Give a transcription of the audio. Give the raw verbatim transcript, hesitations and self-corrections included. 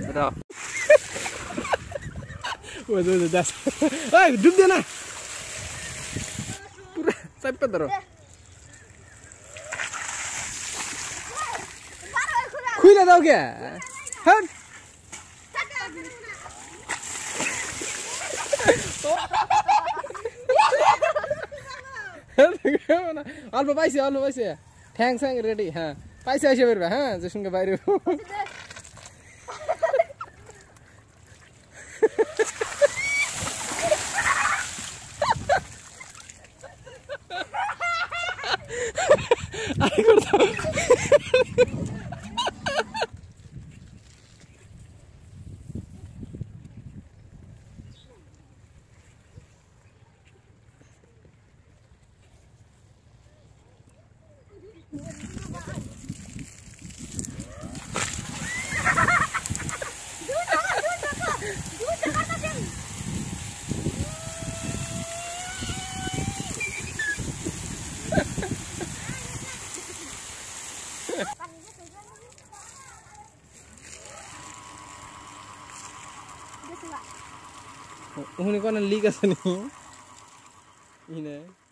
र ओ जो जो जास ओइ डुब्दैन पुरा सबै तर खुइला दाउ के हट अल्प पाइसे अल्प पाइसे ठ्याङ स्याङ रेडी हाँ पाइसे ऐसे बेर हाँ जैसन के बाहिर आई गर्दा उन्हें कौन लीक है नहीं इन्हें